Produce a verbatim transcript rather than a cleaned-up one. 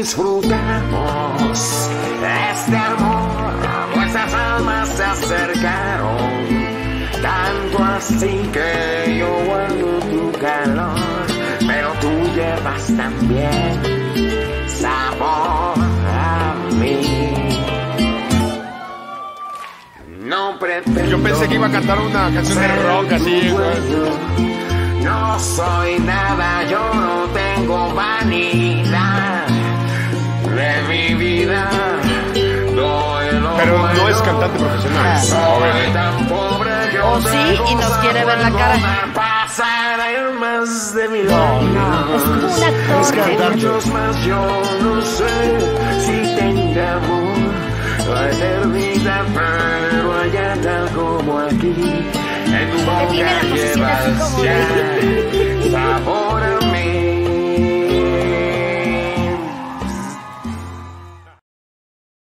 disfrutamos este amor, nuestras almas se acercaron, tanto así que yo guardo tu calor, pero tú llevas también sabor a mí. No pretendo. Yo pensé que iba a cantar una canción de rock así, güey. No soy nada, yo no tengo vanidad de mi vida. Pero no es cantante profesional. Soy tan pobre que O sí, y nos quiere ver la cara. Pasar más de mi No, no, es como un actor. Es cantante. Muchos más yo no sé si tenga amor la eternidad, pero allá tal como aquí, en tu boca tiene la posesión así llevas como ya sabor.